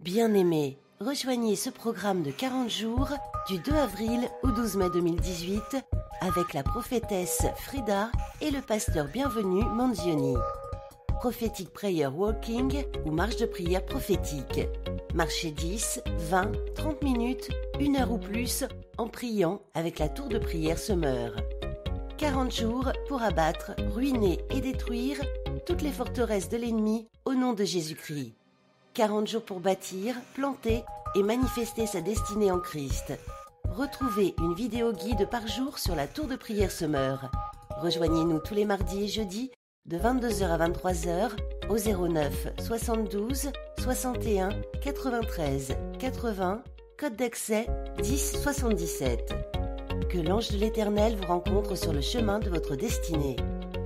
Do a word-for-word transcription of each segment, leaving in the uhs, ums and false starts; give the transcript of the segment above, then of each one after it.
Bien-aimés, rejoignez ce programme de quarante jours du deux avril au douze mai deux mille dix-huit avec la prophétesse Frida et le pasteur Bienvenu Manzioni. Prophetic Prayer Walking ou marche de prière prophétique. Marchez dix, vingt, trente minutes, une heure ou plus en priant avec la tour de prière Summer. quarante jours pour abattre, ruiner et détruire toutes les forteresses de l'ennemi au nom de Jésus-Christ. quarante jours pour bâtir, planter et manifester sa destinée en Christ. Retrouvez une vidéo guide par jour sur la tour de prière Summer. Rejoignez-nous tous les mardis et jeudis de vingt-deux heures à vingt-trois heures au zéro neuf soixante-douze soixante et un quatre-vingt-treize quatre-vingts, code d'accès dix soixante-dix-sept. Que l'ange de l'Éternel vous rencontre sur le chemin de votre destinée.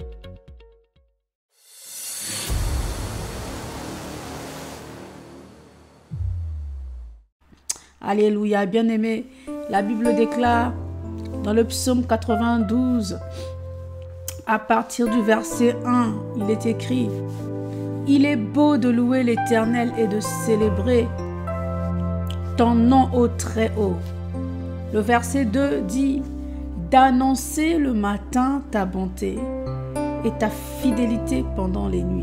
Alléluia, bien-aimé, la Bible déclare dans le psaume quatre-vingt-douze, à partir du verset un, il est écrit « Il est beau de louer l'Éternel et de célébrer ton nom au Très-Haut. » Le verset deux dit « D'annoncer le matin ta bonté et ta fidélité pendant les nuits. »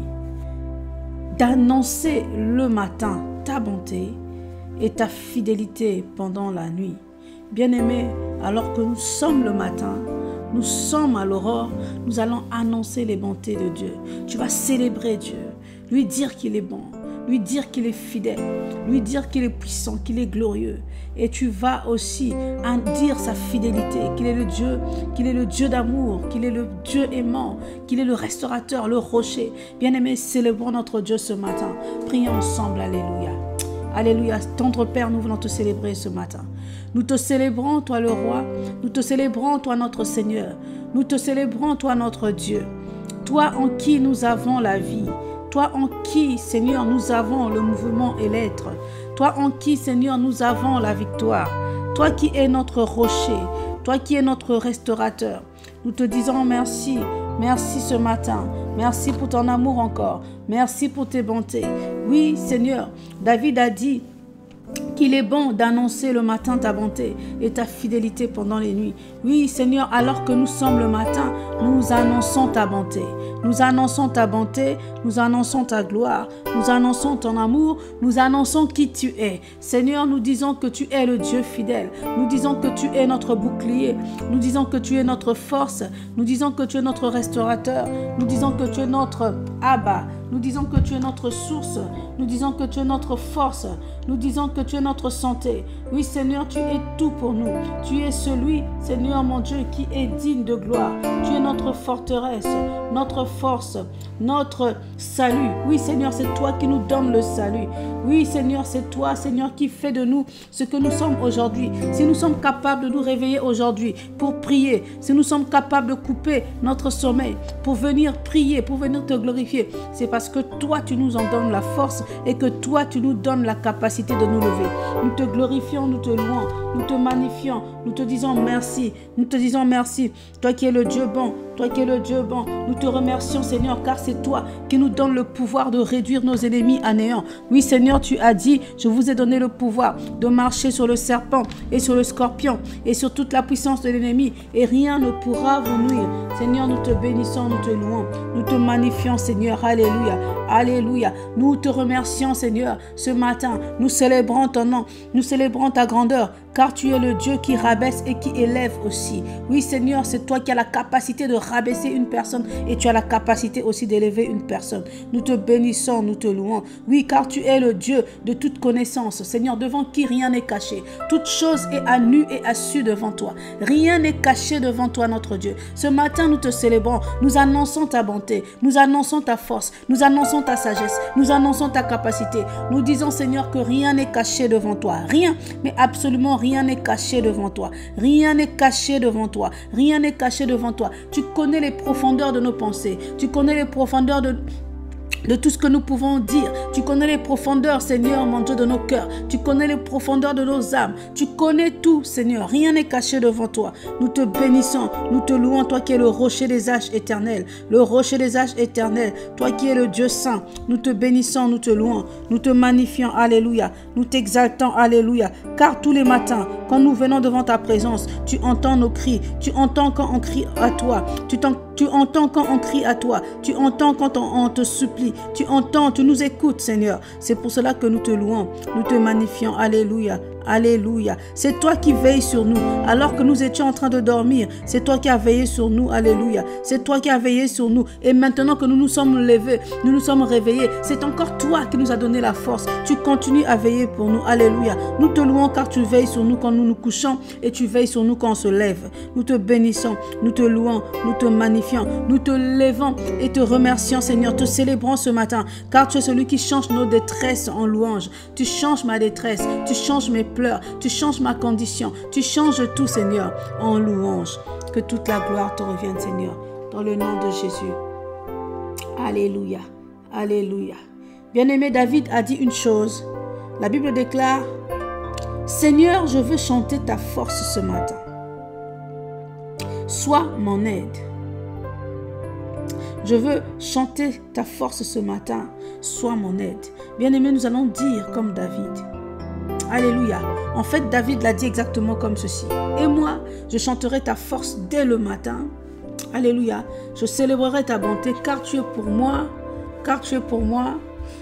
D'annoncer le matin ta bonté et ta fidélité pendant la nuit. Bien-aimés, alors que nous sommes le matin, nous sommes à l'aurore, nous allons annoncer les bontés de Dieu. Tu vas célébrer Dieu, lui dire qu'il est bon, lui dire qu'il est fidèle, lui dire qu'il est puissant, qu'il est glorieux. Et tu vas aussi en dire sa fidélité, qu'il est le Dieu, qu'il est le Dieu d'amour, qu'il est le Dieu aimant, qu'il est le restaurateur, le rocher. Bien-aimés, célébrons notre Dieu ce matin. Prions ensemble, alléluia. Alléluia, tendre Père, nous voulons te célébrer ce matin. Nous te célébrons, toi le roi. Nous te célébrons, toi notre Seigneur. Nous te célébrons, toi notre Dieu. Toi en qui nous avons la vie. Toi en qui, Seigneur, nous avons le mouvement et l'être. Toi en qui, Seigneur, nous avons la victoire. Toi qui es notre rocher. Toi qui es notre restaurateur. Nous te disons merci. Merci ce matin. Merci pour ton amour encore. Merci pour tes bontés. Oui, Seigneur, David a dit qu'il est bon d'annoncer le matin ta bonté et ta fidélité pendant les nuits. Oui, Seigneur, alors que nous sommes le matin, nous annonçons ta bonté. Nous annonçons ta bonté, nous annonçons ta gloire, nous annonçons ton amour, nous annonçons qui tu es. Seigneur, nous disons que tu es le Dieu fidèle. Nous disons que tu es notre bouclier. Nous disons que tu es notre force. Nous disons que tu es notre restaurateur. Nous disons que tu es notre Abba. Nous disons que tu es notre source. Nous disons que tu es notre force. Nous disons que tu es notre santé. Oui, Seigneur, tu es tout pour nous. Tu es celui, Seigneur mon Dieu, qui est digne de gloire. Tu es notre forteresse, notre force, notre salut. Oui, Seigneur, c'est toi qui nous donnes le salut. Oui, Seigneur, c'est toi, Seigneur, qui fait de nous ce que nous sommes aujourd'hui. Si nous sommes capables de nous réveiller aujourd'hui pour prier, si nous sommes capables de couper notre sommeil pour venir prier, pour venir te glorifier, c'est parce que toi, tu nous en donnes la force et que toi, tu nous donnes la capacité de nous lever. Nous te glorifions, nous te louons, nous te magnifions, nous te disons merci, nous te disons merci. Toi qui es le Dieu bon, toi qui es le Dieu bon, nous te remercions, Seigneur, car c'est toi qui nous donnes le pouvoir de réduire nos ennemis à néant. Oui, Seigneur, tu as dit, je vous ai donné le pouvoir de marcher sur le serpent et sur le scorpion et sur toute la puissance de l'ennemi et rien ne pourra vous nuire. Seigneur, nous te bénissons, nous te louons, nous te magnifions, Seigneur. Alléluia, alléluia. Nous te remercions, Seigneur, ce matin. Nous célébrons ton nom, nous célébrons ta grandeur, car tu es le Dieu qui rabaisse et qui élève aussi. Oui, Seigneur, c'est toi qui as la capacité de rabaisser une personne et tu as la capacité aussi d'élever une personne. Nous te bénissons, nous te louons. Oui, car tu es le Dieu de toute connaissance, Seigneur, devant qui rien n'est caché. Toute chose est à nu et à su devant toi. Rien n'est caché devant toi, notre Dieu. Ce matin, nous te célébrons. Nous annonçons ta bonté. Nous annonçons ta force. Nous annonçons ta sagesse. Nous annonçons ta capacité. Nous disons, Seigneur, que rien n'est caché devant toi. Rien, mais absolument rien n'est caché devant toi. Rien n'est caché devant toi. Rien n'est caché devant toi. Tu connais les profondeurs de nos pensées. Tu connais les profondeurs de... de tout ce que nous pouvons dire. Tu connais les profondeurs, Seigneur, mon Dieu, de nos cœurs. Tu connais les profondeurs de nos âmes. Tu connais tout, Seigneur. Rien n'est caché devant toi. Nous te bénissons, nous te louons, toi qui es le rocher des âges éternels. Le rocher des âges éternels, toi qui es le Dieu saint. Nous te bénissons, nous te louons, nous te magnifions, alléluia. Nous t'exaltons, alléluia. Car tous les matins, quand nous venons devant ta présence, tu entends nos cris. Tu entends quand on crie à toi. Tu, tu entends quand on crie à toi. Tu entends quand on, on te supplie. Tu entends, tu nous écoutes, Seigneur. C'est pour cela que nous te louons, nous te magnifions. Alléluia. Alléluia. C'est toi qui veilles sur nous alors que nous étions en train de dormir. C'est toi qui as veillé sur nous. Alléluia. C'est toi qui as veillé sur nous. Et maintenant que nous nous sommes levés, nous nous sommes réveillés, c'est encore toi qui nous as donné la force. Tu continues à veiller pour nous. Alléluia. Nous te louons car tu veilles sur nous quand nous nous couchons et tu veilles sur nous quand on se lève. Nous te bénissons, nous te louons, nous te magnifions, nous te levons et te remercions, Seigneur. Te célébrons ce matin car tu es celui qui change nos détresses en louange. Tu changes ma détresse, tu changes mes pleurs, tu changes ma condition, tu changes tout, Seigneur, en louange. Que toute la gloire te revienne, Seigneur, dans le nom de Jésus. Alléluia, alléluia. Bien-aimé, David a dit une chose. La Bible déclare: Seigneur, je veux chanter ta force ce matin. Sois mon aide. Je veux chanter ta force ce matin. Sois mon aide. Bien-aimé, nous allons dire comme David. Alléluia. En fait, David l'a dit exactement comme ceci. Et moi, je chanterai ta force dès le matin. Alléluia. Je célébrerai ta bonté car tu es pour moi, car tu es pour moi,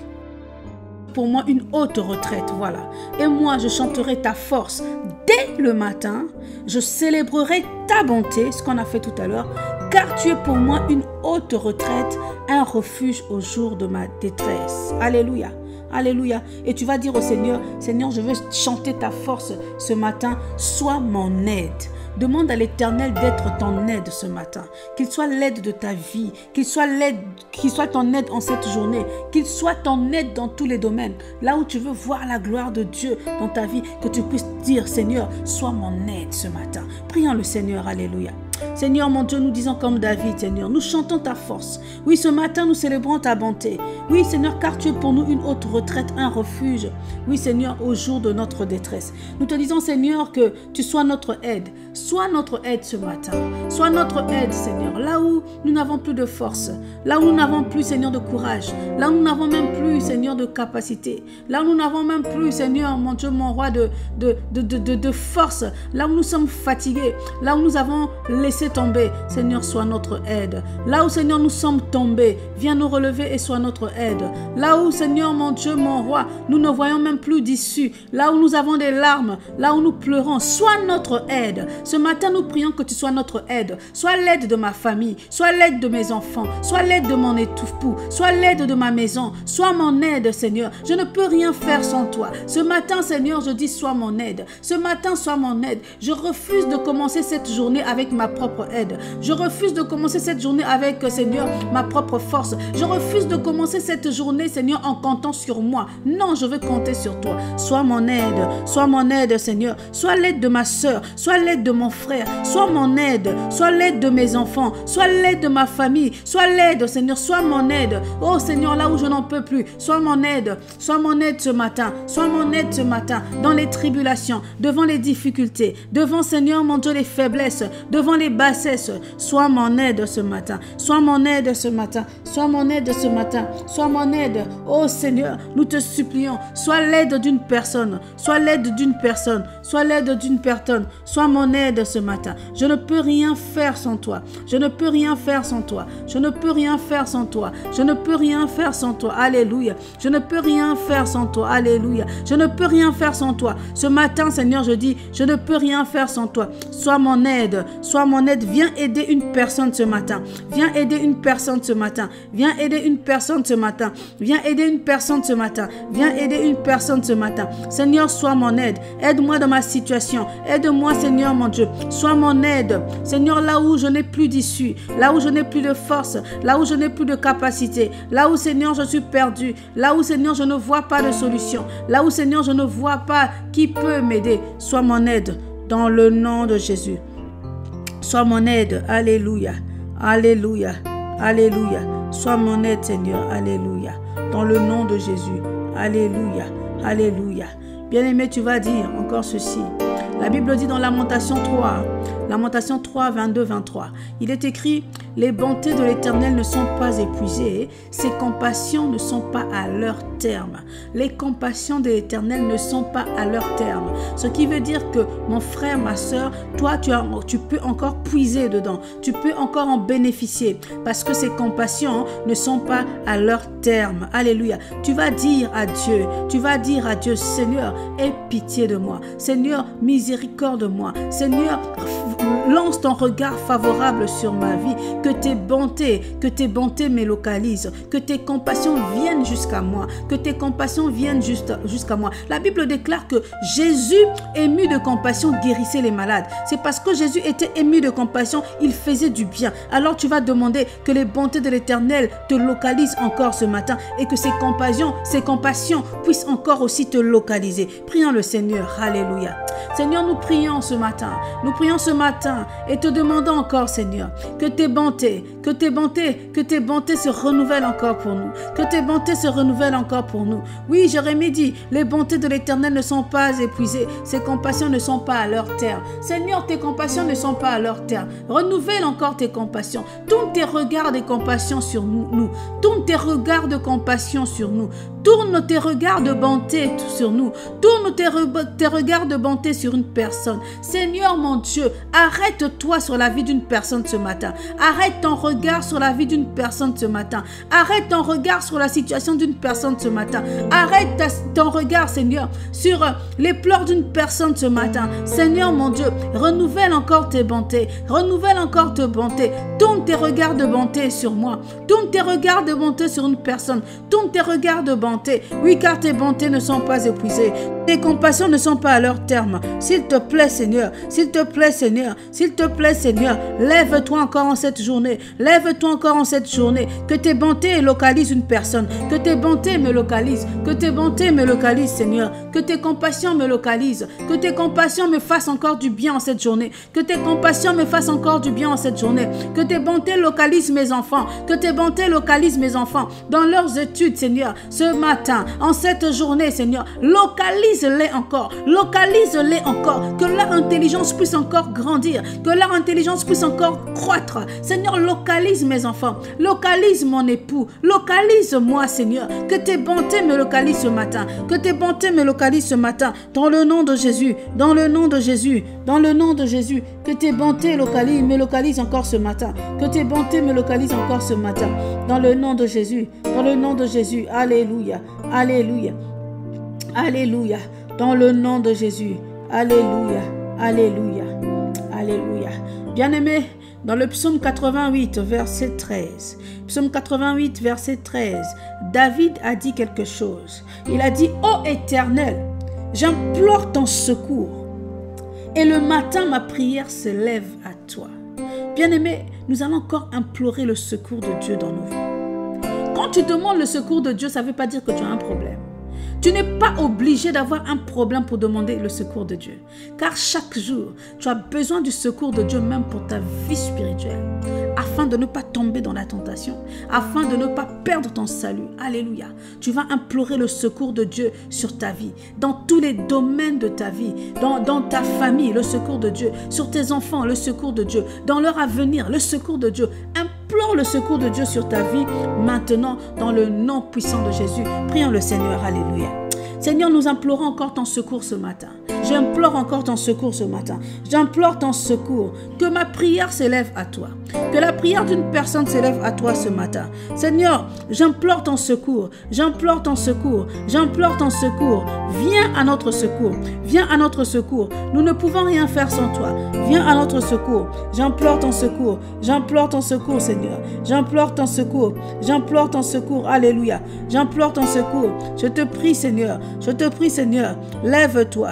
pour moi une haute retraite. Voilà. Et moi, je chanterai ta force dès le matin. Je célébrerai ta bonté, ce qu'on a fait tout à l'heure, car tu es pour moi une haute retraite, un refuge au jour de ma détresse. Alléluia. Alléluia. Et tu vas dire au Seigneur, Seigneur, je veux chanter ta force ce matin. Sois mon aide. Demande à l'Éternel d'être ton aide ce matin. Qu'il soit l'aide de ta vie. Qu'il soit l'aide, qu'il soit ton aide en cette journée. Qu'il soit ton aide dans tous les domaines. Là où tu veux voir la gloire de Dieu dans ta vie, que tu puisses dire, Seigneur, sois mon aide ce matin. Prions le Seigneur. Alléluia. Seigneur, mon Dieu, nous disons comme David, Seigneur, nous chantons ta force. Oui, ce matin, nous célébrons ta bonté. Oui, Seigneur, car tu es pour nous une haute retraite, un refuge. Oui, Seigneur, au jour de notre détresse. Nous te disons, Seigneur, que tu sois notre aide. Sois notre aide ce matin. Sois notre aide, Seigneur. Là où nous n'avons plus de force, là où nous n'avons plus, Seigneur, de courage, là où nous n'avons même plus, Seigneur, de capacité, là où nous n'avons même plus, Seigneur, mon Dieu, mon roi, de, de, de, de, de, de force, là où nous sommes fatigués, là où nous avons laissé tomber, Seigneur, sois notre aide. Là où, Seigneur, nous sommes tombés, viens nous relever et sois notre aide. Là où, Seigneur, mon Dieu, mon roi, nous ne voyons même plus d'issue, là où nous avons des larmes, là où nous pleurons, sois notre aide. Ce matin, nous prions que tu sois notre aide. Sois l'aide de ma famille, sois l'aide de mes enfants, sois l'aide de mon époux, sois l'aide de ma maison, sois mon aide, Seigneur. Je ne peux rien faire sans toi. Ce matin, Seigneur, je dis sois mon aide. Ce matin, sois mon aide. Je refuse de commencer cette journée avec ma propre aide. Je refuse de commencer cette journée avec, Seigneur, ma propre force. Je refuse de commencer cette journée, Seigneur, en comptant sur moi. Non, je veux compter sur toi. Sois mon aide. Sois mon aide, Seigneur. Sois l'aide de ma soeur. Sois l'aide de mon frère. Sois mon aide. Sois l'aide de mes enfants. Sois l'aide de ma famille. Sois l'aide, Seigneur. Sois mon aide. Oh, Seigneur, là où je n'en peux plus. Sois mon aide. Sois mon aide ce matin. Sois mon aide ce matin. Dans les tribulations, devant les difficultés, devant, Seigneur, mon Dieu, les faiblesses, devant les bassesses. Sois mon aide ce matin. Sois mon aide ce matin. Sois mon aide ce matin. Sois mon aide. Oh, Seigneur, nous te supplions. Sois l'aide d'une personne. Sois l'aide d'une personne. Sois l'aide d'une personne. Sois mon aide ce matin. Je ne peux rien faire sans toi. Je ne peux rien faire sans toi. Je ne peux rien faire sans toi. Je ne peux rien faire sans toi. Alléluia. Je ne peux rien faire sans toi. Alléluia. Je ne peux rien faire sans toi. Ce matin, Seigneur, je dis, je ne peux rien faire sans toi. Sois mon aide. Sois mon aide. Viens aider une personne ce matin. Viens aider une personne ce matin. Viens aider une personne ce matin. Viens aider une personne ce matin. Viens aider une personne ce matin. Seigneur, sois mon aide. Aide-moi dans ma situation. Aide-moi, Seigneur, mon Dieu. Sois mon aide. Seigneur, là où je n'ai plus d'issue, là où je n'ai plus de force, là où je n'ai plus de capacité, là où, Seigneur, je suis perdu, là où, Seigneur, je ne vois pas de solution, là où, Seigneur, je ne vois pas qui peut m'aider. Sois mon aide dans le nom de Jésus. Sois mon aide. Alléluia. Alléluia. Alléluia. Sois mon aide, Seigneur. Alléluia. Dans le nom de Jésus. Alléluia. Alléluia. Bien-aimé, tu vas dire encore ceci. La Bible dit dans Lamentation trois, Lamentation trois, vingt-deux, vingt-trois, il est écrit, les bontés de l'Éternel ne sont pas épuisées, ses compassions ne sont pas à leur terme. Les compassions de l'Éternel ne sont pas à leur terme. Ce qui veut dire que mon frère, ma soeur, toi, tu, as, tu peux encore puiser dedans, tu peux encore en bénéficier parce que ces compassions ne sont pas à leur terme. Alléluia. Tu vas dire à Dieu, tu vas dire à Dieu, Seigneur, aie pitié de moi. Seigneur, miséricorde de moi. Seigneur, lance ton regard favorable sur ma vie, que tes bontés, que tes bontés me localisent, que tes compassions viennent jusqu'à moi, que tes compassions viennent jusqu'à moi. La Bible déclare que Jésus, ému de compassion, guérissait les malades. C'est parce que Jésus était ému de compassion, il faisait du bien. Alors tu vas demander que les bontés de l'Éternel te localisent encore ce matin et que ces compassions, ces compassions puissent encore aussi te localiser. Prions le Seigneur. Alléluia. Seigneur, nous prions ce matin. Nous prions ce matin et te demandons encore, Seigneur, que tes bontés, que tes bontés, que tes bontés se renouvellent encore pour nous. Que tes bontés se renouvellent encore pour nous. Oui, Jérémie dit, les bontés de l'Éternel ne sont pas épuisées. Ses compassions ne sont pas à leur terme. Seigneur, tes compassions ne sont pas à leur terme. Renouvelle encore tes compassions. Tourne tes regards de compassion sur nous. Tourne tes regards de compassion sur nous. Tourne tes regards de bonté sur nous. Tourne tes, re tes regards de bonté sur une personne. Seigneur mon Dieu, arrête-toi sur la vie d'une personne ce matin. Arrête ton regard sur la vie d'une personne ce matin. Arrête ton regard sur la situation d'une personne ce matin. Arrête ta, ton regard, Seigneur, sur les pleurs d'une personne ce matin. Seigneur mon Dieu, renouvelle encore tes bontés. Renouvelle encore tes bontés. Tourne tes regards de bonté sur moi. Tourne tes regards de bonté sur une personne. Tourne tes regards de bonté. Oui, car tes bontés ne sont pas épuisées. Tes compassions ne sont pas à leur terme. S'il te plaît, Seigneur, s'il te plaît, Seigneur, s'il te plaît, Seigneur, lève-toi encore en cette journée. Lève-toi encore en cette journée. Que tes bontés localisent une personne. Que tes bontés me localisent. Que tes bontés me localisent, Seigneur. Que tes compassions me localisent. Que tes compassions me fassent encore du bien en cette journée. Que tes compassions me fassent encore du bien en cette journée. Que tes bontés localisent mes enfants. Que tes bontés localisent mes enfants dans leurs études, Seigneur. Ce matin, en cette journée, Seigneur, localise-les encore. Localise-les encore. Que leur intelligence puisse encore grandir. Que leur intelligence puisse encore croître. Seigneur, localise mes enfants. Localise mon époux. Localise-moi, Seigneur. Que tes bontés me localisent ce matin. Que tes bontés me localisent ce matin. Dans le nom de Jésus. Dans le nom de Jésus. Dans le nom de Jésus. Que tes bontés localisent, me localisent encore ce matin. Que tes bontés me localisent encore ce matin. Dans le nom de Jésus. Dans le nom de Jésus. Alléluia. Alléluia. Alléluia. Dans le nom de Jésus. Alléluia. Alléluia. Alléluia. Bien-aimé, dans le psaume quatre-vingt-huit, verset treize. Psaume quatre-vingt-huit, verset treize. David a dit quelque chose. Il a dit, ô Éternel, j'implore ton secours. Et le matin, ma prière se lève à toi. Bien-aimé, nous allons encore implorer le secours de Dieu dans nos vies. Quand tu demandes le secours de Dieu, ça ne veut pas dire que tu as un problème. Tu n'es pas obligé d'avoir un problème pour demander le secours de Dieu. Car chaque jour, tu as besoin du secours de Dieu même pour ta vie spirituelle. Afin de ne pas tomber dans la tentation. Afin de ne pas perdre ton salut. Alléluia. Tu vas implorer le secours de Dieu sur ta vie. Dans tous les domaines de ta vie. Dans, dans ta famille, le secours de Dieu. Sur tes enfants, le secours de Dieu. Dans leur avenir, le secours de Dieu. Implore le secours de Dieu sur ta vie maintenant dans le nom puissant de Jésus. Prions le Seigneur. Alléluia. Seigneur, nous implorons encore ton secours ce matin. J'implore encore ton secours ce matin. J'implore ton secours. Que ma prière s'élève à toi. Que la prière d'une personne s'élève à toi ce matin. Seigneur, j'implore ton secours. J'implore ton secours. J'implore ton secours. Viens à notre secours. Viens à notre secours. Nous ne pouvons rien faire sans toi. Viens à notre secours. J'implore ton secours. J'implore ton secours, Seigneur. J'implore ton secours. J'implore ton secours. Alléluia. J'implore ton secours. Je te prie, Seigneur. Je te prie, Seigneur. Lève-toi. Lève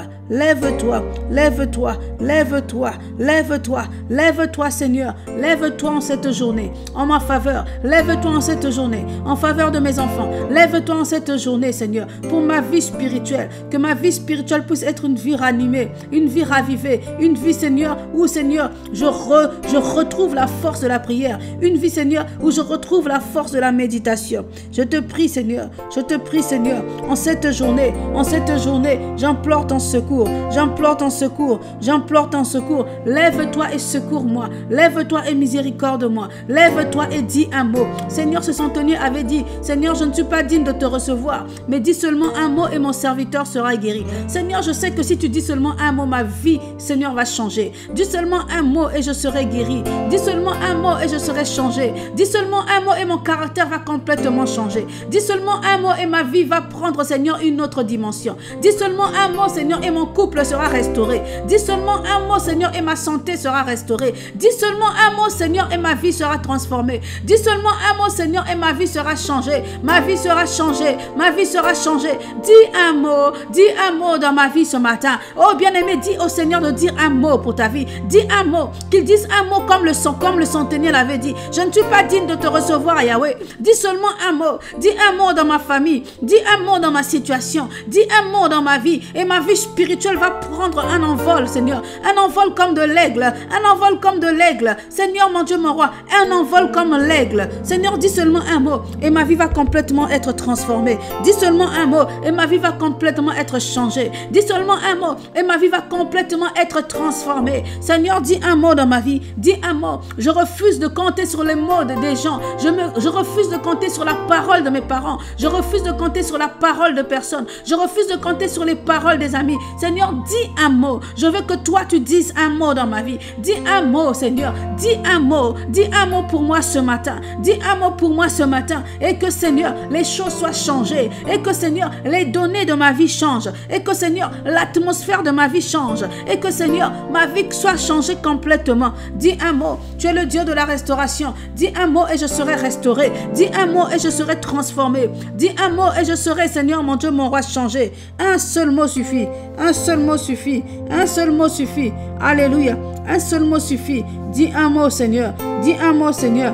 lève-toi, lève-toi, lève-toi, lève-toi, lève-toi Seigneur, lève-toi en cette journée, en ma faveur, lève-toi en cette journée, en faveur de mes enfants, lève-toi en cette journée Seigneur, pour ma vie spirituelle, que ma vie spirituelle puisse être une vie ranimée, une vie ravivée, une vie Seigneur, où Seigneur, je, re, je retrouve la force de la prière, une vie Seigneur, où je retrouve la force de la méditation. Je te prie Seigneur, je te prie Seigneur, en cette journée, en cette journée, j'implore ton secours, j'implore ton secours, j'implore ton secours, lève-toi et secours-moi, lève-toi et miséricorde-moi, lève-toi et dis un mot. Seigneur, ce centenier avait dit, Seigneur, je ne suis pas digne de te recevoir, mais dis seulement un mot et mon serviteur sera guéri. Seigneur, je sais que si tu dis seulement un mot, ma vie, Seigneur, va changer. Dis seulement un mot et je serai guéri. Dis seulement un mot et je serai changé. Dis seulement un mot et mon caractère va complètement changer. Dis seulement un mot et ma vie va prendre, Seigneur, une autre dimension. Dis seulement un mot, Seigneur, et mon couple sera restauré. Dis seulement un mot, Seigneur, et ma santé sera restaurée. Dis seulement un mot, Seigneur, et ma vie sera transformée. Dis seulement un mot, Seigneur, et ma vie sera changée. Ma vie sera changée. Ma vie sera changée. Dis un mot. Dis un mot dans ma vie ce matin. Oh, bien-aimé, dis au Seigneur de dire un mot pour ta vie. Dis un mot. Qu'il dise un mot comme le, comme le centenier l'avait dit. Je ne suis pas digne de te recevoir, Yahweh. Dis seulement un mot. Dis un mot dans ma famille. Dis un mot dans ma situation. Dis un mot dans ma vie. Et ma vie spirituelle va prendre un envol, Seigneur. Un envol comme de l'aigle. Un envol comme de l'aigle. Seigneur, mon Dieu, mon roi. Un envol comme l'aigle. Seigneur, dis seulement un mot. Et ma vie va complètement être transformée. Dis seulement un mot. Et ma vie va complètement être changée. Dis seulement un mot. Et ma vie va complètement être transformée. Seigneur, dis un mot dans ma vie. Dis un mot. Je refuse de compter sur les mots des gens. Je, me, je refuse de compter sur la parole de mes parents. Je refuse de compter sur la parole de personne. Je refuse de compter sur les paroles des amis. Seigneur, dis un mot. Je veux que toi, tu dises un mot dans ma vie. Dis un mot, Seigneur. Dis un mot. Dis un mot pour moi ce matin. Dis un mot pour moi ce matin. Et que, Seigneur, les choses soient changées. Et que, Seigneur, les données de ma vie changent. Et que, Seigneur, l'atmosphère de ma vie change. Et que, Seigneur, ma vie soit changée complètement. Dis un mot. Tu es le Dieu de la restauration. Dis un mot et je serai restauré. Dis un mot et je serai transformé. Dis un mot et je serai, Seigneur, mon Dieu, mon roi, changé. Un seul mot suffit. Un seul mot suffit. Un seul mot suffit. Alléluia. Un seul mot suffit. Dis un mot, Seigneur. Dis un mot, Seigneur.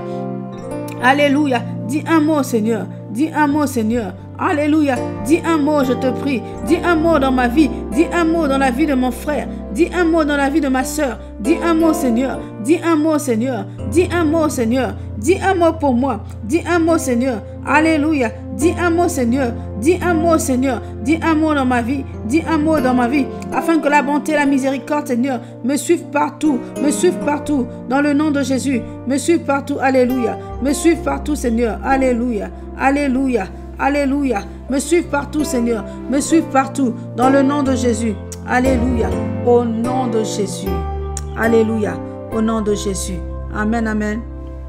Alléluia. Dis un mot, Seigneur. Dis un mot, Seigneur. Alléluia. Dis un mot, je te prie. Dis un mot dans ma vie. Dis un mot dans la vie de mon frère. Dis un mot dans la vie de ma soeur. Dis un mot, Seigneur. Dis un mot, Seigneur. Dis un mot, Seigneur. Dis un mot pour moi. Dis un mot, Seigneur. Alléluia. Dis un mot, Seigneur. Dis un mot, Seigneur. Dis un mot dans ma vie. Dis un mot dans ma vie. Afin que la bonté et la miséricorde, Seigneur, me suivent partout. Me suivent partout. Dans le nom de Jésus. Me suivent partout. Alléluia. Me suivent partout, Seigneur. Alléluia. Alléluia. Alléluia. Me suivent partout, Seigneur. Me suivent partout. Dans le nom de Jésus. Alléluia. Au nom de Jésus. Alléluia. Au nom de Jésus. Amen, amen.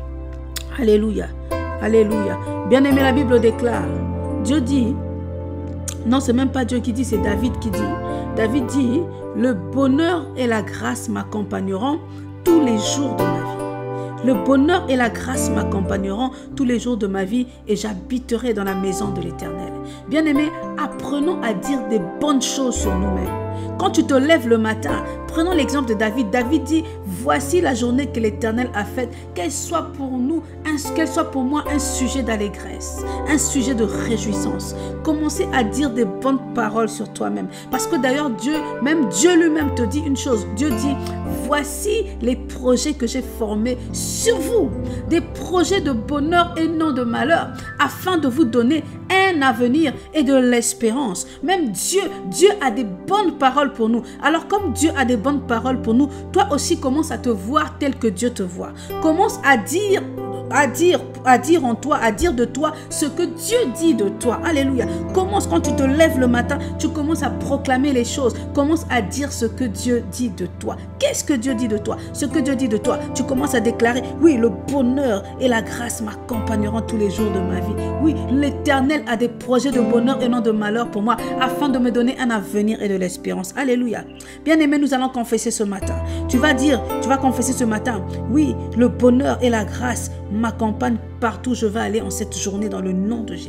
Alléluia. Alléluia. Bien-aimé, la Bible déclare. Dieu dit, non, c'est même pas Dieu qui dit, c'est David qui dit. David dit, le bonheur et la grâce m'accompagneront tous les jours de ma vie. Le bonheur et la grâce m'accompagneront tous les jours de ma vie et j'habiterai dans la maison de l'Éternel. Bien-aimé, apprenons à dire des bonnes choses sur nous-mêmes. Quand tu te lèves le matin, prenons l'exemple de David. David dit, voici la journée que l'Éternel a faite, qu'elle soit pour nous, qu'elle soit pour moi un sujet d'allégresse, un sujet de réjouissance. Commencez à dire des bonnes paroles sur toi-même. Parce que d'ailleurs, Dieu, même Dieu lui-même te dit une chose. Dieu dit, voici les projets que j'ai formés sur vous. Des projets de bonheur et non de malheur, afin de vous donner un avenir et de l'espérance. Même Dieu, Dieu a des bonnes paroles pour nous. Alors comme Dieu a des bonnes paroles pour nous, toi aussi commence à te voir tel que Dieu te voit. Commence à dire à dire, à dire en toi, à dire de toi ce que Dieu dit de toi. Alléluia. Commence quand tu te lèves le matin, tu commences à proclamer les choses. Commence à dire ce que Dieu dit de toi. Qu'est-ce que Dieu dit de toi? Ce que Dieu dit de toi, tu commences à déclarer, oui, le bonheur et la grâce m'accompagneront tous les jours de ma vie. Oui, l'Éternel a des projets de bonheur et non de malheur pour moi, afin de me donner un avenir et de l'espérance. Alléluia. Bien-aimé, nous allons confesser ce matin. Tu vas dire, tu vas confesser ce matin, oui, le bonheur et la grâce m'accompagne partout où je vais aller en cette journée dans le nom de Jésus.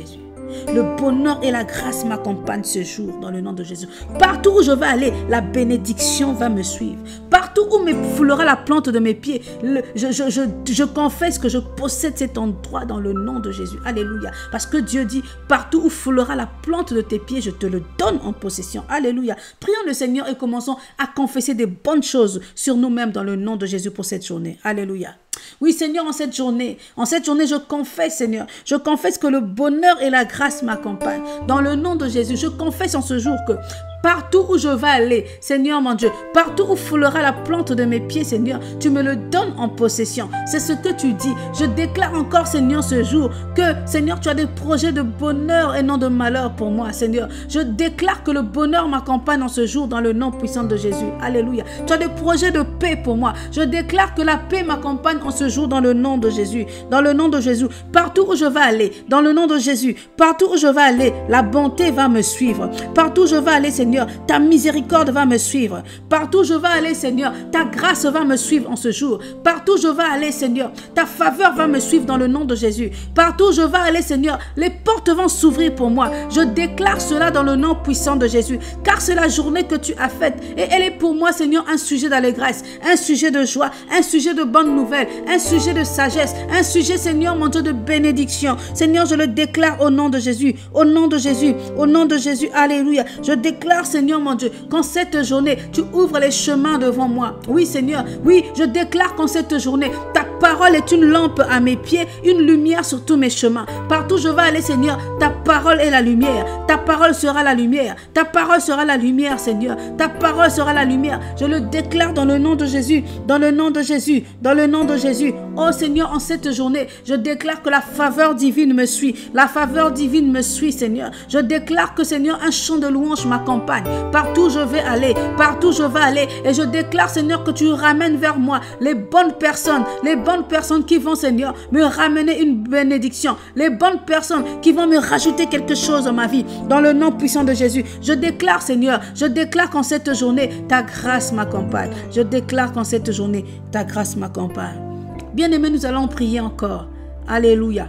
Le bonheur et la grâce m'accompagnent ce jour dans le nom de Jésus. Partout où je vais aller, la bénédiction va me suivre. Partout où me foulera la plante de mes pieds, le, je, je, je, je confesse que je possède cet endroit dans le nom de Jésus. Alléluia. Parce que Dieu dit, partout où foulera la plante de tes pieds, je te le donne en possession. Alléluia. Prions le Seigneur et commençons à confesser des bonnes choses sur nous-mêmes dans le nom de Jésus pour cette journée. Alléluia. Oui, Seigneur, en cette journée, en cette journée, je confesse, Seigneur, je confesse que le bonheur et la grâce m'accompagnent. Dans le nom de Jésus, je confesse en ce jour que partout où je vais aller, Seigneur mon Dieu, partout où foulera la plante de mes pieds, Seigneur, tu me le donnes en possession. C'est ce que tu dis. Je déclare encore, Seigneur, ce jour, que, Seigneur, tu as des projets de bonheur et non de malheur pour moi, Seigneur. Je déclare que le bonheur m'accompagne en ce jour dans le nom puissant de Jésus. Alléluia. Tu as des projets de paix pour moi. Je déclare que la paix m'accompagne en ce jour dans le nom de Jésus. Dans le nom de Jésus. Partout où je vais aller, dans le nom de Jésus, partout où je vais aller, la bonté va me suivre. Partout où je vais aller, Seigneur, Seigneur, ta miséricorde va me suivre. Partout où je vais aller, Seigneur, ta grâce va me suivre en ce jour. Partout où je vais aller, Seigneur, ta faveur va me suivre dans le nom de Jésus. Partout où je vais aller, Seigneur, les portes vont s'ouvrir pour moi. Je déclare cela dans le nom puissant de Jésus, car c'est la journée que tu as faite et elle est pour moi, Seigneur, un sujet d'allégresse, un sujet de joie, un sujet de bonnes nouvelles, un sujet de sagesse, un sujet, Seigneur, mon Dieu, de bénédiction. Seigneur, je le déclare au nom de Jésus, au nom de Jésus, au nom de Jésus. Alléluia. Je déclare, Seigneur mon Dieu, qu'en cette journée, tu ouvres les chemins devant moi. Oui, Seigneur, oui, je déclare qu'en cette journée, ta parole est une lampe à mes pieds, une lumière sur tous mes chemins. Partout où je vais aller, Seigneur, ta parole est la lumière. Ta parole sera la lumière. Ta parole sera la lumière, Seigneur. Ta parole sera la lumière. Je le déclare dans le nom de Jésus, dans le nom de Jésus, dans le nom de Jésus. Oh Seigneur, en cette journée, je déclare que la faveur divine me suit. La faveur divine me suit, Seigneur. Je déclare que, Seigneur, un chant de louange m'accompagne. Partout où je vais aller, partout où je vais aller. Et je déclare, Seigneur, que tu ramènes vers moi les bonnes personnes, les bonnes personnes qui vont, Seigneur, me ramener une bénédiction. Les bonnes personnes qui vont me rajouter quelque chose dans ma vie. Dans le nom puissant de Jésus, je déclare, Seigneur, je déclare qu'en cette journée, ta grâce m'accompagne. Je déclare qu'en cette journée, ta grâce m'accompagne. Bien-aimés, nous allons prier encore. Alléluia.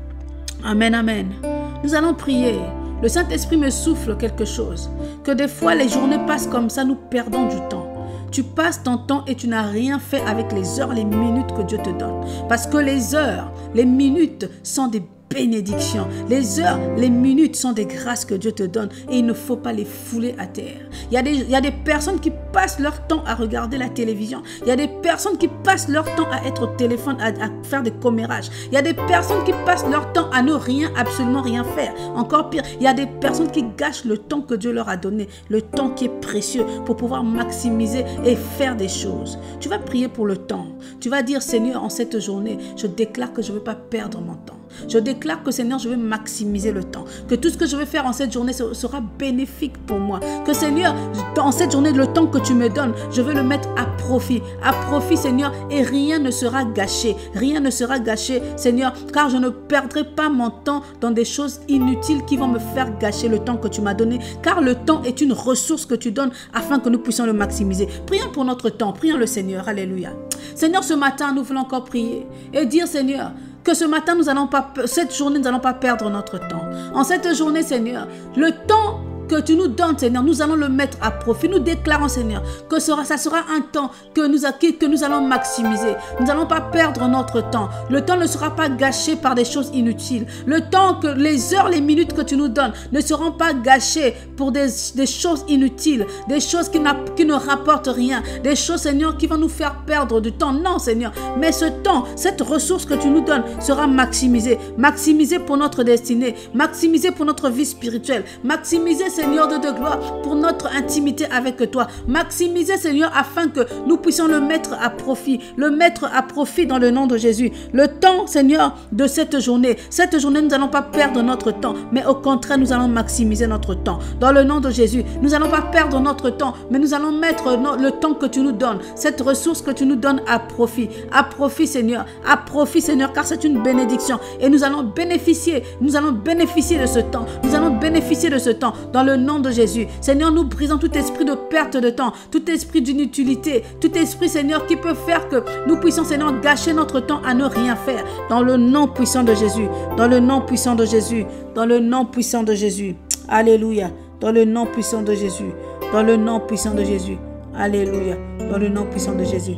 Amen, amen. Nous allons prier. Le Saint-Esprit me souffle quelque chose. Que des fois, les journées passent comme ça, nous perdons du temps. Tu passes ton temps et tu n'as rien fait avec les heures, les minutes que Dieu te donne. Parce que les heures, les minutes sont des bénédictions. Les heures, les minutes sont des grâces que Dieu te donne et il ne faut pas les fouler à terre. Il y a des, il y a des personnes qui passent leur temps à regarder la télévision. Il y a des personnes qui passent leur temps à être au téléphone, à, à faire des commérages. Il y a des personnes qui passent leur temps à ne rien, absolument rien faire. Encore pire, il y a des personnes qui gâchent le temps que Dieu leur a donné, le temps qui est précieux pour pouvoir maximiser et faire des choses. Tu vas prier pour le temps. Tu vas dire, Seigneur, en cette journée, je déclare que je ne veux pas perdre mon temps. Je déclare que, Seigneur, je vais maximiser le temps. Que tout ce que je vais faire en cette journée sera bénéfique pour moi. Que, Seigneur, en cette journée, le temps que tu me donnes, je vais le mettre à profit. À profit, Seigneur, et rien ne sera gâché. Rien ne sera gâché, Seigneur, car je ne perdrai pas mon temps dans des choses inutiles qui vont me faire gâcher le temps que tu m'as donné. Car le temps est une ressource que tu donnes afin que nous puissions le maximiser. Prions pour notre temps. Prions le Seigneur. Alléluia. Seigneur, ce matin, nous voulons encore prier et dire, Seigneur, que ce matin, nous allons pas, cette journée, nous n'allons pas perdre notre temps. En cette journée, Seigneur, le temps que tu nous donnes, Seigneur, nous allons le mettre à profit. Nous déclarons, Seigneur, que sera, ça sera un temps que nous, que nous allons maximiser. Nous n'allons pas perdre notre temps. Le temps ne sera pas gâché par des choses inutiles. Le temps que les heures, les minutes que tu nous donnes ne seront pas gâchées pour des, des choses inutiles, des choses qui, qui ne rapportent rien, des choses, Seigneur, qui vont nous faire perdre du temps. Non, Seigneur, mais ce temps, cette ressource que tu nous donnes sera maximisée. Maximisée pour notre destinée, maximisée pour notre vie spirituelle, maximisée, Seigneur de, de gloire, pour notre intimité avec toi. Maximiser, Seigneur, afin que nous puissions le mettre à profit, le mettre à profit dans le nom de Jésus. Le temps, Seigneur, de cette journée. Cette journée, nous n'allons pas perdre notre temps, mais au contraire, nous allons maximiser notre temps. Dans le nom de Jésus, nous n'allons pas perdre notre temps, mais nous allons mettre no, le temps que tu nous donnes, cette ressource que tu nous donnes à profit. À profit, Seigneur. À profit, Seigneur, car c'est une bénédiction. Et nous allons bénéficier, nous allons bénéficier de ce temps. Nous allons bénéficier de ce temps. Dans le le nom de Jésus. Seigneur, nous brisons tout esprit de perte de temps, tout esprit d'inutilité, tout esprit, Seigneur, qui peut faire que nous puissions, Seigneur, gâcher notre temps à ne rien faire. Dans le nom puissant de Jésus, dans le nom puissant de Jésus, dans le nom puissant de Jésus. Alléluia. Dans le nom puissant de Jésus, dans le nom puissant de Jésus. Alléluia. Dans le nom puissant de Jésus.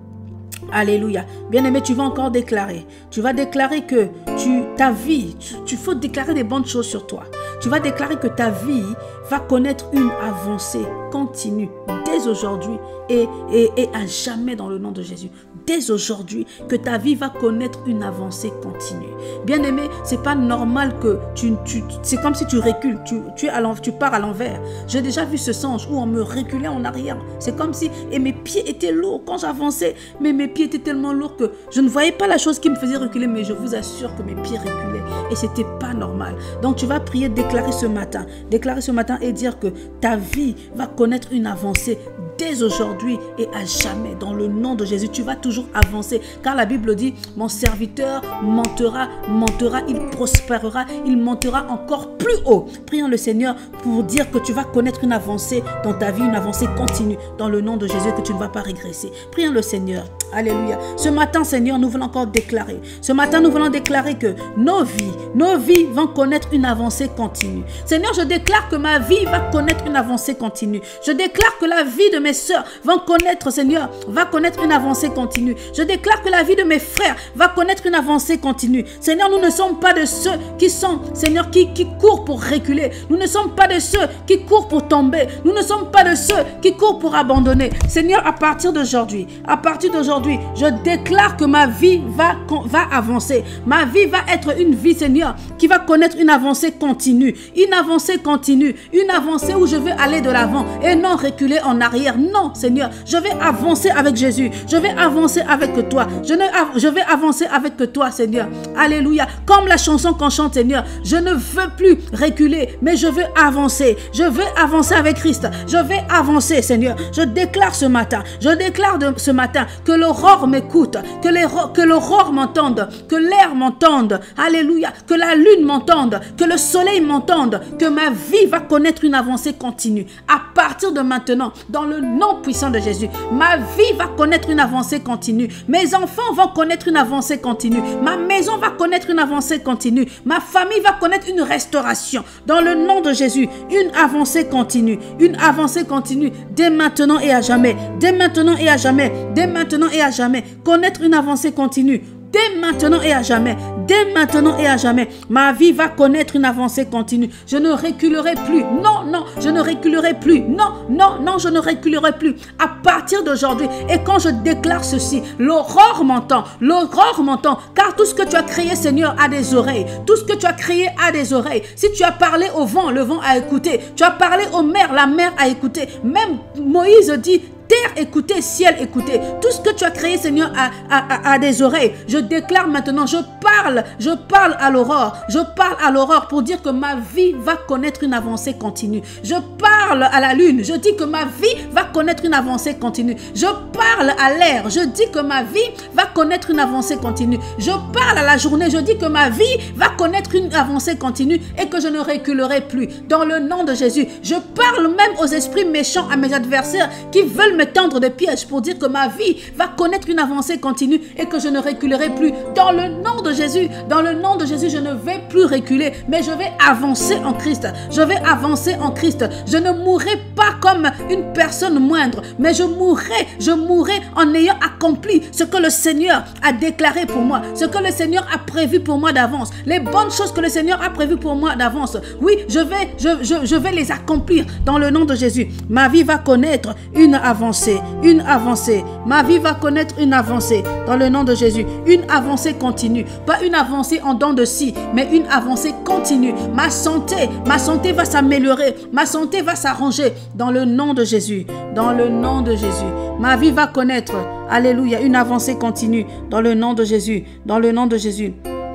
Alléluia. Bien-aimé, tu vas encore déclarer. Tu vas déclarer que tu, ta vie, tu, tu faut déclarer des bonnes choses sur toi. Tu vas déclarer que ta vie va connaître une avancée continue dès aujourd'hui et, et, et à jamais dans le nom de Jésus. Dès aujourd'hui, que ta vie va connaître une avancée continue. Bien-aimé, c'est pas normal que tu, tu c'est comme si tu recules, tu, tu, es à tu pars à l'envers. J'ai déjà vu ce sens où on me reculait en arrière. C'est comme si, et mes pieds étaient lourds quand j'avançais, mais mes pieds étaient tellement lourds que je ne voyais pas la chose qui me faisait reculer, mais je vous assure que mes pieds reculaient et c'était pas normal. Donc tu vas prier, déclarer ce matin, déclarer ce matin et dire que ta vie va connaître une avancée dès aujourd'hui et à jamais. Dans le nom de Jésus, tu vas toujours avancer. Car la Bible dit, mon serviteur montera, montera, il prospérera, il montera encore plus haut. Prions le Seigneur pour dire que tu vas connaître une avancée dans ta vie, une avancée continue. Dans le nom de Jésus, que tu ne vas pas régresser. Prions le Seigneur. Alléluia. Ce matin, Seigneur, nous voulons encore déclarer. Ce matin, nous voulons déclarer que nos vies, nos vies vont connaître une avancée continue. Seigneur, je déclare que ma vie va connaître une avancée continue. Je déclare que la vie de mes sœurs va connaître, Seigneur, va connaître une avancée continue. Je déclare que la vie de mes frères va connaître une avancée continue. Seigneur, nous ne sommes pas de ceux qui sont, Seigneur, qui, qui courent pour reculer. Nous ne sommes pas de ceux qui courent pour tomber. Nous ne sommes pas de ceux qui courent pour abandonner. Seigneur, à partir d'aujourd'hui, à partir d'aujourd'hui, je déclare que ma vie va, va avancer. Ma vie va être une vie, Seigneur, qui va connaître une avancée continue. Une avancée continue. Une avancée où je veux aller de l'avant et non reculer en arrière. Non, Seigneur, je vais avancer avec Jésus. Je vais avancer avec toi. Je, ne, je vais avancer avec toi, Seigneur. Alléluia. Comme la chanson qu'on chante, Seigneur, je ne veux plus reculer, mais je veux avancer. Je veux avancer avec Christ. Je vais avancer, Seigneur. Je déclare ce matin, je déclare de, ce matin que l'aurore m'écoute, que, les, que l'aurore m'entende, que l'air m'entende. Alléluia. Que la lune m'entende, que le soleil m'entende, que ma vie va connaître une avancée continue. À partir de maintenant, dans le nom puissant de Jésus, ma vie va connaître une avancée continue. Mes enfants vont connaître une avancée continue. Ma maison va connaître une avancée continue. Ma famille va connaître une restauration. Dans le nom de Jésus, une avancée continue. Une avancée continue dès maintenant et à jamais. Dès maintenant et à jamais. Dès maintenant et à jamais. Connaître une avancée continue. Dès maintenant et à jamais, dès maintenant et à jamais, ma vie va connaître une avancée continue. Je ne reculerai plus. Non, non, je ne reculerai plus. Non, non, non, je ne reculerai plus. À partir d'aujourd'hui, et quand je déclare ceci, l'aurore m'entend, l'aurore m'entend, car tout ce que tu as créé, Seigneur, a des oreilles. Tout ce que tu as créé a des oreilles. Si tu as parlé au vent, le vent a écouté. Tu as parlé aux mers, la mer a écouté. Même Moïse dit, terre écoutez, ciel écoutez. Tout ce que tu as créé, Seigneur, a, a, a, a des oreilles. Je déclare maintenant, je parle, je parle à l'aurore. Je parle à l'aurore pour dire que ma vie va connaître une avancée continue. Je parle à la lune. Je dis que ma vie va connaître une avancée continue. Je parle à l'air. Je dis que ma vie va connaître une avancée continue. Je parle à la journée. Je dis que ma vie va connaître une avancée continue et que je ne reculerai plus. Dans le nom de Jésus, je parle même aux esprits méchants, à mes adversaires qui veulent me tendre des pièges pour dire que ma vie va connaître une avancée continue et que je ne reculerai plus. Dans le nom de Jésus, dans le nom de Jésus, je ne vais plus reculer, mais je vais avancer en Christ. Je vais avancer en Christ. Je ne mourrai pas comme une personne moindre, mais je mourrai, je mourrai en ayant accompli ce que le Seigneur a déclaré pour moi, ce que le Seigneur a prévu pour moi d'avance, les bonnes choses que le Seigneur a prévues pour moi d'avance. Oui, je vais, je, je, je vais les accomplir dans le nom de Jésus. Ma vie va connaître une avancée. Une avancée. Ma vie va connaître une avancée dans le nom de Jésus. Une avancée continue. Pas une avancée en dents de scie, mais une avancée continue. Ma santé, ma santé va s'améliorer. Ma santé va s'arranger dans le nom de Jésus. Dans le nom de Jésus. Ma vie va connaître, alléluia, une avancée continue dans le nom de Jésus. Dans le nom de Jésus.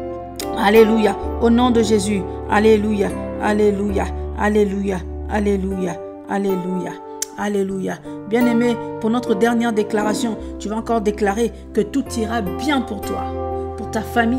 Alléluia. Au nom de Jésus. Alléluia. Alléluia. Alléluia. Alléluia. Alléluia. Alléluia. Bien-aimé, pour notre dernière déclaration, tu vas encore déclarer que tout ira bien pour toi, pour ta famille. Si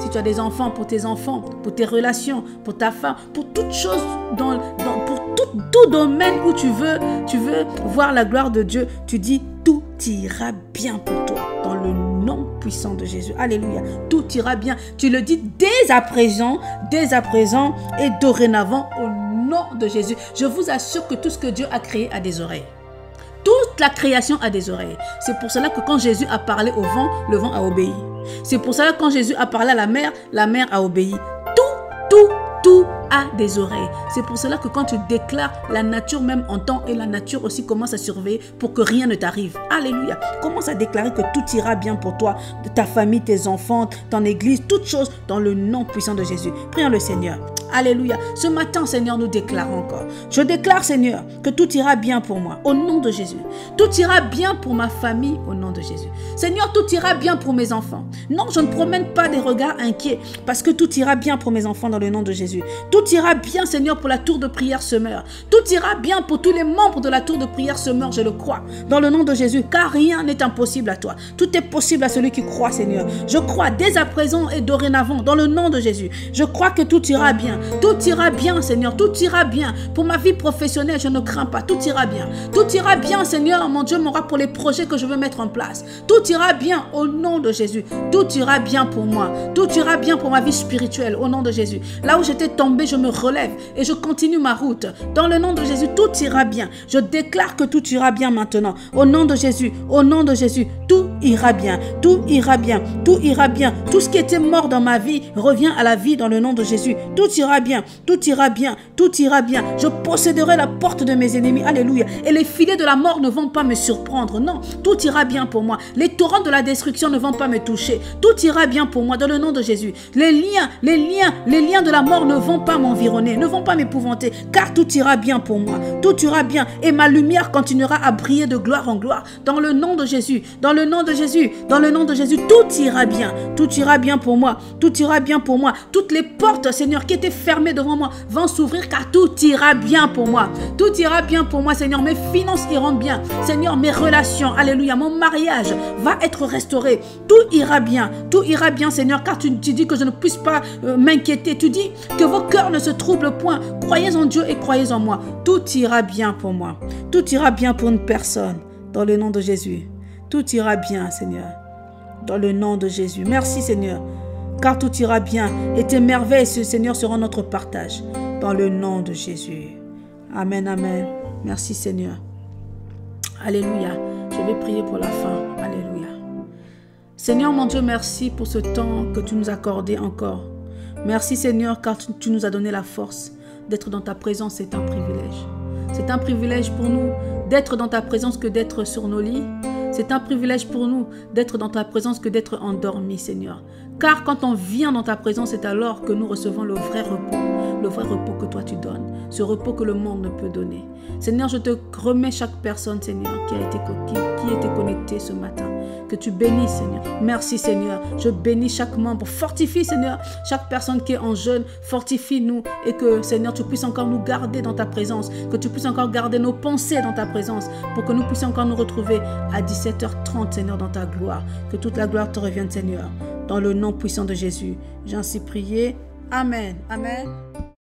Si tu as des enfants, pour tes enfants, pour tes relations, pour ta femme, pour toute chose, dans, dans, pour tout, tout domaine où tu veux, tu veux voir la gloire de Dieu, tu dis tout ira bien pour toi. Dans le nom puissant de Jésus. Alléluia. Tout ira bien. Tu le dis dès à présent, dès à présent et dorénavant au nom de Jésus. Je vous assure que tout ce que Dieu a créé a des oreilles. Toute la création a des oreilles. C'est pour cela que quand Jésus a parlé au vent, le vent a obéi. C'est pour cela que quand Jésus a parlé à la mer, la mer a obéi. Tout, tout, tout a des oreilles. C'est pour cela que quand tu déclares, la nature même entend et la nature aussi commence à surveiller pour que rien ne t'arrive. Alléluia. Commence à déclarer que tout ira bien pour toi, de ta famille, tes enfants, ton église, toutes choses dans le nom puissant de Jésus. Prions le Seigneur. Alléluia. Ce matin, Seigneur, nous déclarons encore. Je déclare, Seigneur, que tout ira bien pour moi, au nom de Jésus. Tout ira bien pour ma famille, au nom de Jésus. Seigneur, tout ira bien pour mes enfants. Non, je ne promène pas des regards inquiets, parce que tout ira bien pour mes enfants dans le nom de Jésus. Tout ira bien, Seigneur, pour la tour de prière Semeur. Tout ira bien pour tous les membres de la tour de prière Semeur, je le crois, dans le nom de Jésus, car rien n'est impossible à toi. Tout est possible à celui qui croit, Seigneur. Je crois dès à présent et dorénavant, dans le nom de Jésus. Je crois que tout ira bien. Tout ira bien, Seigneur. Tout ira bien. Pour ma vie professionnelle, je ne crains pas. Tout ira bien. Tout ira bien, Seigneur. Mon Dieu m'aura pour les projets que je veux mettre en place. Tout ira bien au nom de Jésus. Tout ira bien pour moi. Tout ira bien pour ma vie spirituelle au nom de Jésus. Là où j'étais tombé, je me relève et je continue ma route. Dans le nom de Jésus, tout ira bien. Je déclare que tout ira bien maintenant. Au nom de Jésus, au nom de Jésus, tout ira bien. Tout ira bien. Tout ira bien. Tout ce qui était mort dans ma vie revient à la vie dans le nom de Jésus. Tout ira bien. Tout ira bien, tout ira bien. Je posséderai la porte de mes ennemis. Alléluia. Et les filets de la mort ne vont pas me surprendre. Non, tout ira bien pour moi. Les torrents de la destruction ne vont pas me toucher. Tout ira bien pour moi dans le nom de Jésus. Les liens, les liens, les liens de la mort ne vont pas m'environner, ne vont pas m'épouvanter, car tout ira bien pour moi. Tout ira bien et ma lumière continuera à briller de gloire en gloire dans le nom de Jésus. Dans le nom de Jésus, dans le nom de Jésus, tout ira bien. Tout ira bien pour moi. Tout ira bien pour moi. Toutes les portes, Seigneur, qui étaient fermées devant moi vont s'ouvrir car tout ira bien pour moi. Tout ira bien pour moi, Seigneur. Mes finances iront bien. Seigneur, mes relations, alléluia, mon mariage va être restauré. Tout ira bien. Tout ira bien, Seigneur, car tu, tu dis que je ne puisse pas euh, m'inquiéter. Tu dis que vos cœurs ne se troublent point. Croyez en Dieu et croyez en moi. Tout ira bien pour moi. Tout ira bien pour une personne. Dans le nom de Jésus. Tout ira bien, Seigneur. Dans le nom de Jésus. Merci, Seigneur. Car tout ira bien et tes merveilles, Seigneur, seront notre partage. Dans le nom de Jésus. Amen, amen. Merci, Seigneur. Alléluia. Je vais prier pour la fin. Alléluia. Seigneur, mon Dieu, merci pour ce temps que tu nous as accordé encore. Merci, Seigneur, car tu, tu nous as donné la force d'être dans ta présence. C'est un privilège. C'est un privilège pour nous d'être dans ta présence que d'être sur nos lits. C'est un privilège pour nous d'être dans ta présence que d'être endormis, Seigneur. Car quand on vient dans ta présence, c'est alors que nous recevons le vrai repos. Le vrai repos que toi tu donnes. Ce repos que le monde ne peut donner. Seigneur, je te remets chaque personne, Seigneur, qui a été, qui, qui était connectée ce matin. Que tu bénisses, Seigneur. Merci, Seigneur. Je bénis chaque membre. Fortifie, Seigneur, chaque personne qui est en jeûne. Fortifie-nous et que, Seigneur, tu puisses encore nous garder dans ta présence. Que tu puisses encore garder nos pensées dans ta présence pour que nous puissions encore nous retrouver à dix-sept heures trente, Seigneur, dans ta gloire. Que toute la gloire te revienne, Seigneur. Dans le nom puissant de Jésus, j'ai ainsi prié. Amen. Amen.